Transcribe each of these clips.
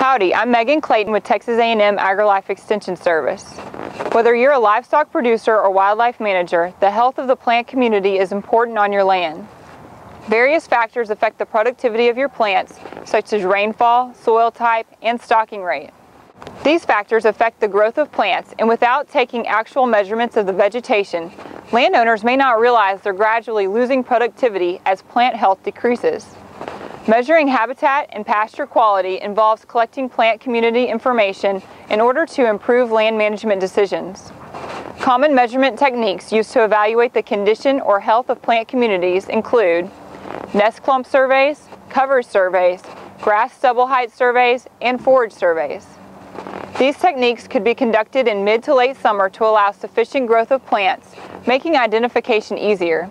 Howdy, I'm Megan Clayton with Texas A&M AgriLife Extension Service. Whether you're a livestock producer or wildlife manager, the health of the plant community is important on your land. Various factors affect the productivity of your plants, such as rainfall, soil type, and stocking rate. These factors affect the growth of plants, and without taking actual measurements of the vegetation, landowners may not realize they're gradually losing productivity as plant health decreases. Measuring habitat and pasture quality involves collecting plant community information in order to improve land management decisions. Common measurement techniques used to evaluate the condition or health of plant communities include nest clump surveys, cover surveys, grass stubble height surveys, and forage surveys. These techniques could be conducted in mid to late summer to allow sufficient growth of plants, making identification easier.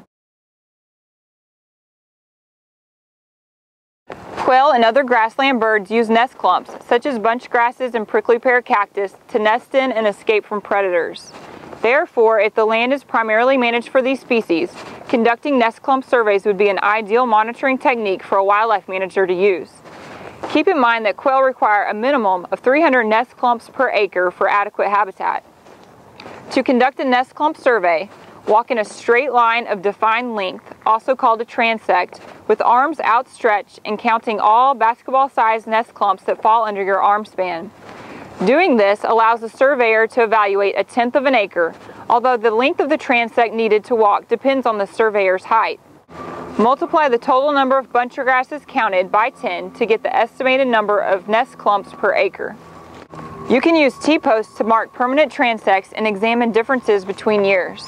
Quail and other grassland birds use nest clumps, such as bunch grasses and prickly pear cactus, to nest in and escape from predators. Therefore, if the land is primarily managed for these species, conducting nest clump surveys would be an ideal monitoring technique for a wildlife manager to use. Keep in mind that quail require a minimum of 300 nest clumps per acre for adequate habitat. To conduct a nest clump survey, walk in a straight line of defined length, also called a transect, with arms outstretched and counting all basketball-sized nest clumps that fall under your arm span. Doing this allows the surveyor to evaluate 1/10 of an acre, although the length of the transect needed to walk depends on the surveyor's height. Multiply the total number of bunch grasses counted by 10 to get the estimated number of nest clumps per acre. You can use T-posts to mark permanent transects and examine differences between years.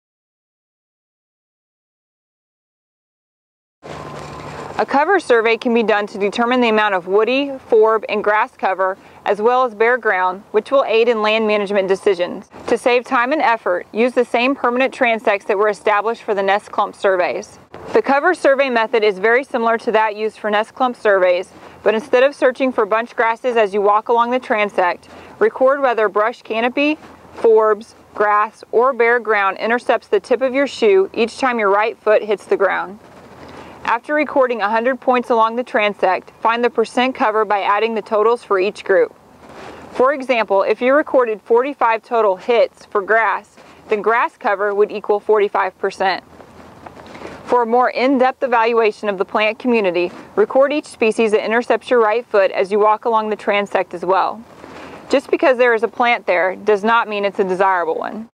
A cover survey can be done to determine the amount of woody, forb, and grass cover, as well as bare ground, which will aid in land management decisions. To save time and effort, use the same permanent transects that were established for the nest clump surveys. The cover survey method is very similar to that used for nest clump surveys, but instead of searching for bunch grasses as you walk along the transect, record whether brush canopy, forbs, grass, or bare ground intercepts the tip of your shoe each time your right foot hits the ground. After recording 100 points along the transect, find the percent cover by adding the totals for each group. For example, if you recorded 45 total hits for grass, then grass cover would equal 45%. For a more in-depth evaluation of the plant community, record each species that intercepts your right foot as you walk along the transect as well. Just because there is a plant there does not mean it's a desirable one.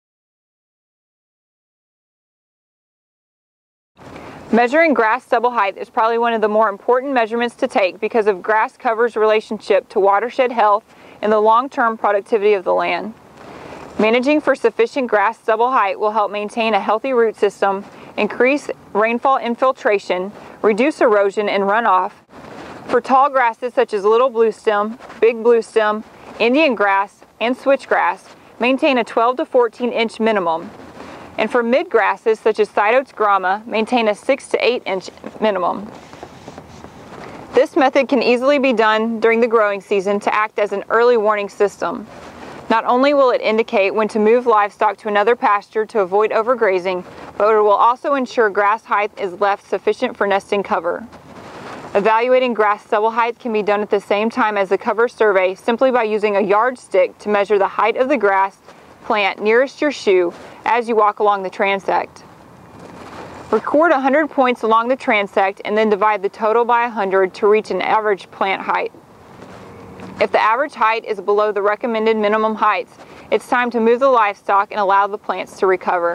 Measuring grass stubble height is probably one of the more important measurements to take because of grass cover's relationship to watershed health and the long-term productivity of the land. Managing for sufficient grass stubble height will help maintain a healthy root system, increase rainfall infiltration, reduce erosion and runoff. For tall grasses such as little bluestem, big bluestem, Indian grass, and switchgrass, maintain a 12 to 14 inch minimum. And for mid-grasses such as Cytotes grama, maintain a 6 to 8 inch minimum. This method can easily be done during the growing season to act as an early warning system. Not only will it indicate when to move livestock to another pasture to avoid overgrazing, but it will also ensure grass height is left sufficient for nesting cover. Evaluating grass stubble height can be done at the same time as the cover survey simply by using a yardstick to measure the height of the grass plant nearest your shoe as you walk along the transect. Record 100 points along the transect and then divide the total by 100 to reach an average plant height. If the average height is below the recommended minimum heights, it's time to move the livestock and allow the plants to recover.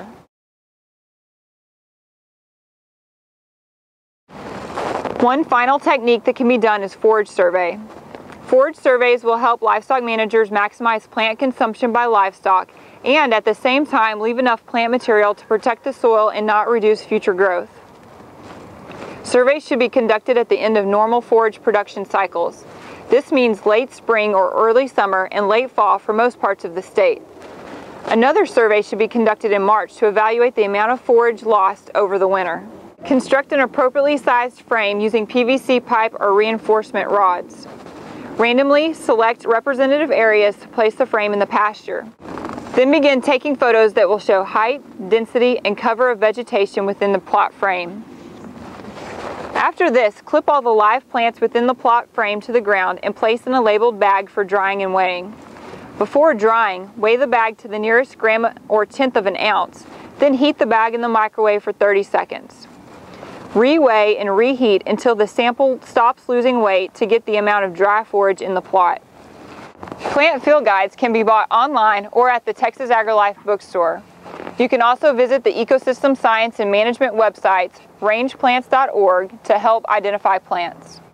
One final technique that can be done is forage survey. Forage surveys will help livestock managers maximize plant consumption by livestock and at the same time leave enough plant material to protect the soil and not reduce future growth. Surveys should be conducted at the end of normal forage production cycles. This means late spring or early summer and late fall for most parts of the state. Another survey should be conducted in March to evaluate the amount of forage lost over the winter. Construct an appropriately sized frame using PVC pipe or reinforcement rods. Randomly select representative areas to place the frame in the pasture. Then begin taking photos that will show height, density, and cover of vegetation within the plot frame. After this, clip all the live plants within the plot frame to the ground and place in a labeled bag for drying and weighing. Before drying, weigh the bag to the nearest gram or tenth of an ounce, then heat the bag in the microwave for 30 seconds. Reweigh and reheat until the sample stops losing weight to get the amount of dry forage in the plot. Plant field guides can be bought online or at the Texas AgriLife bookstore. You can also visit the Ecosystem Science and Management websites, rangeplants.org, to help identify plants.